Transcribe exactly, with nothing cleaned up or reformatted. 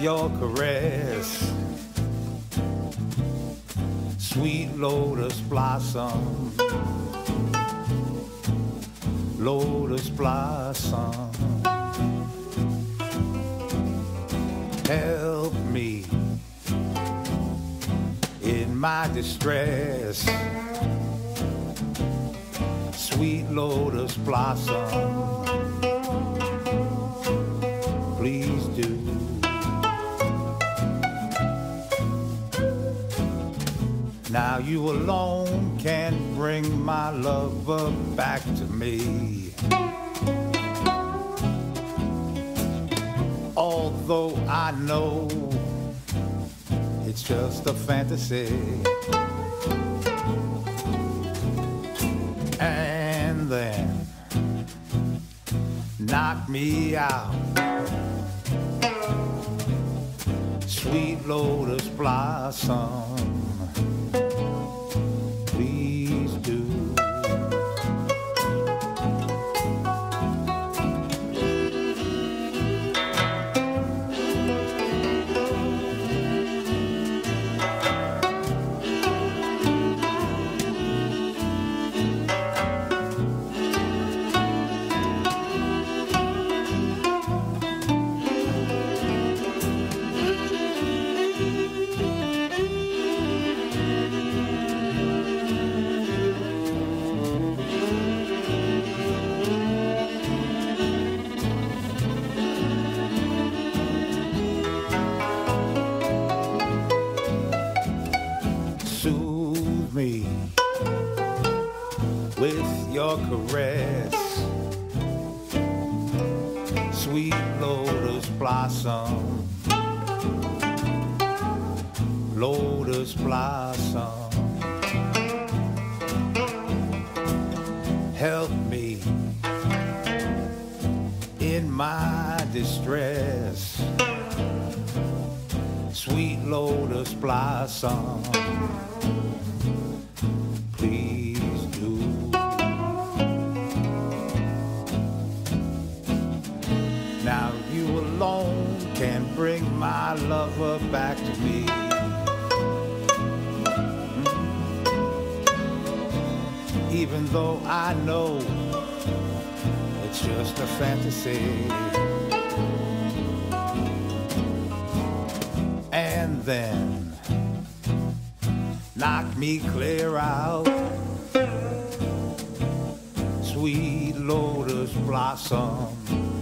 your caress. Sweet lotus blossom, lotus blossom. Help me in my distress. Sweet lotus blossom, please do. Now you alone can bring my lover back to me. Although I know it's just a fantasy. And then knock me out. Sweet lotus blossom, please do. Soothe me with your caress. Sweet lotus blossom, lotus blossom. Help me in my distress. Sweet lotus blossom, please do. Now you alone can bring my lover back to me. Even though I know it's just a fantasy. And then knock me clear out. Sweet lotus blossom,